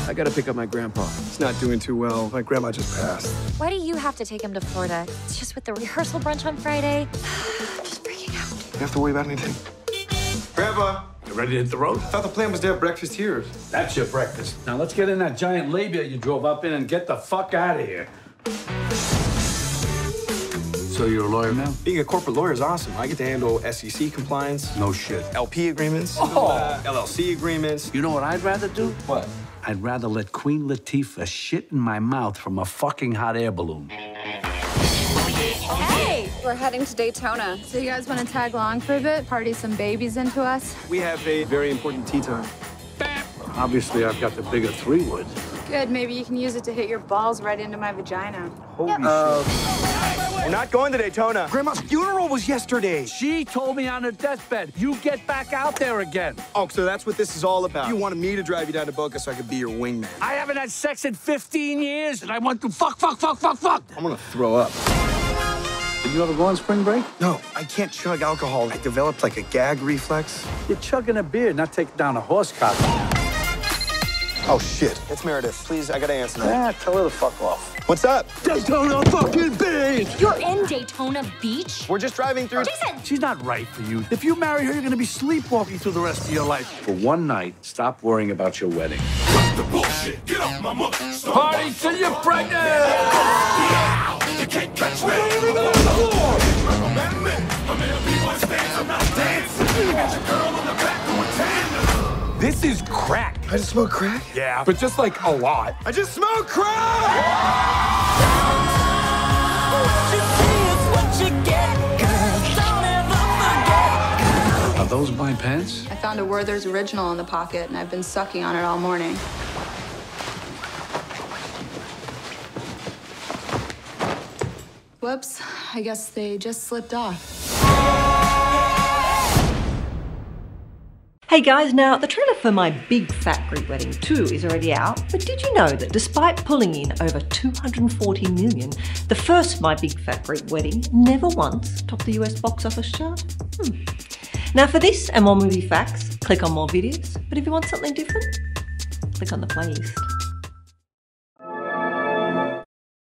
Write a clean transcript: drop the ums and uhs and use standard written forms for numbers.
I gotta pick up my grandpa. He's not doing too well. My grandma just passed. Why do you have to take him to Florida? It's just with the rehearsal brunch on Friday. Just freaking out. You have to worry about anything? Grandpa! You ready to hit the road? I thought the plan was to have breakfast here. That's your breakfast. Now let's get in that giant labia you drove up in and get the fuck out of here. So you're a lawyer now? Being a corporate lawyer is awesome. I get to handle SEC compliance. No shit. LP agreements. LLC agreements. You know what I'd rather do? What? I'd rather let Queen Latifah shit in my mouth from a fucking hot air balloon. Hey! We're heading to Daytona. So you guys want to tag along for a bit? Party some babies into us? We have a very important tea time. Obviously, I've got the bigger 3-wood. Good, maybe you can use it to hit your balls right into my vagina. Holy shit. We're not going to Daytona. Grandma's funeral was yesterday. She told me on her deathbed, you get back out there again. Oh, so that's what this is all about. You wanted me to drive you down to Boca so I could be your wingman. I haven't had sex in 15 years, and I want to fuck. I'm gonna throw up. Did you ever go on spring break? No, I can't chug alcohol. I developed like a gag reflex. You're chugging a beer, not taking down a horse cock. Oh, shit. It's Meredith. Please, I gotta answer that. Tell her to fuck off. What's up? Daytona fucking Beach! You're in Daytona Beach? We're just driving through. Jason! She's not right for you. If you marry her, you're gonna be sleepwalking through the rest of your life. For one night, stop worrying about your wedding. The bullshit, get off my mother. Party till you're pregnant! Yeah, you can't catch me. I'm on the floor. I'm in a B-boy stance, I'm not dancing. You got your girl on the back doing tandem. This is crack. I just smoked crack? Yeah, but just like a lot. I just smoked crack! Are those my pants? I found a Werther's Original in the pocket, and I've been sucking on it all morning. Whoops, I guess they just slipped off. Hey guys, now the trailer for My Big Fat Greek Wedding 2 is already out, but did you know that despite pulling in over 240 million, the first My Big Fat Greek Wedding never once topped the US box office chart? Now for this and more movie facts, click on more videos, but if you want something different, click on the playlist.